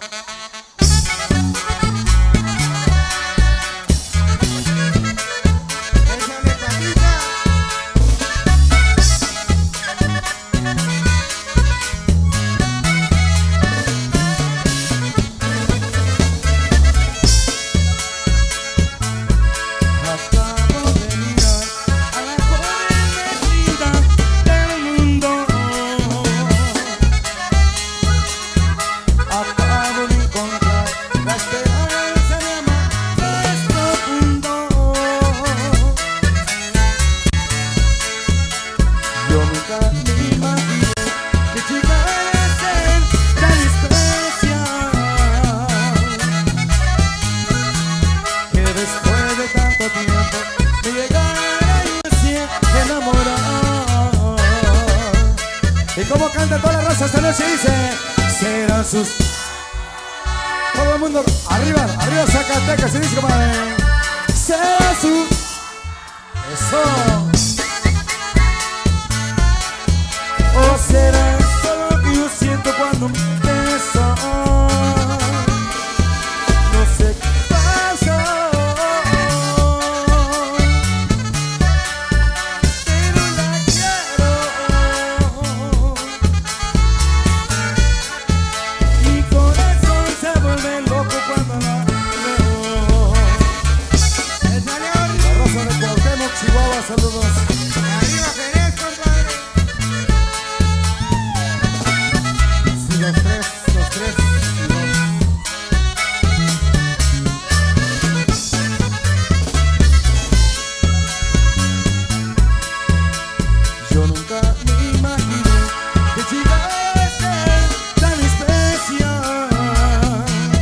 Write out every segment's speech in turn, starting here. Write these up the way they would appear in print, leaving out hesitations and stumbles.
¿Y cómo canta toda la raza esta noche? Dice, serán sus... Todo el mundo, arriba, arriba Zacatecas, se dice, comadre. Serán sus... Eso. O será solo que yo siento cuando me beso. No sé qué pasa, pero la quiero. Mi corazón se vuelve loco cuando la veo. La Rosa de Cuauhtémoc, Chihuahua, saludos. Arriba Jerez, compadre. Sí, los tres, los tres. Yo nunca me imaginé que llegara a ser tan especial,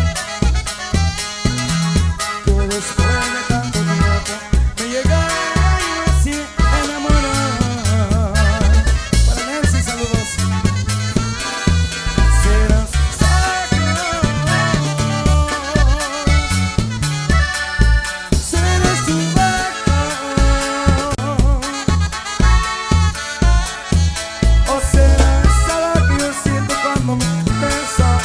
que después de tanto tiempo me llegara y me hacía enamorar. Para Nancy, saludos. Serás sacros, serás tu barco. O serás algo que yo siento cuando me besas.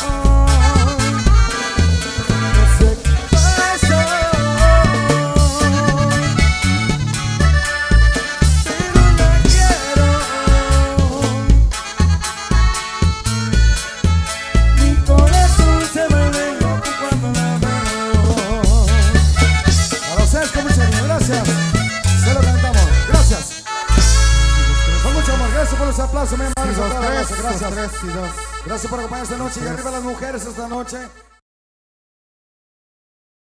No sé qué pasa, pero la quiero. Mi corazón se vuelve loco cuando la veo. Para ustedes con mucho cariño, gracias. Se lo cantamos, gracias. Con mucho amor, gracias por los aplausos, mi hermano. Gracias. Gracias por acompañarnos esta noche y arriba las mujeres esta noche.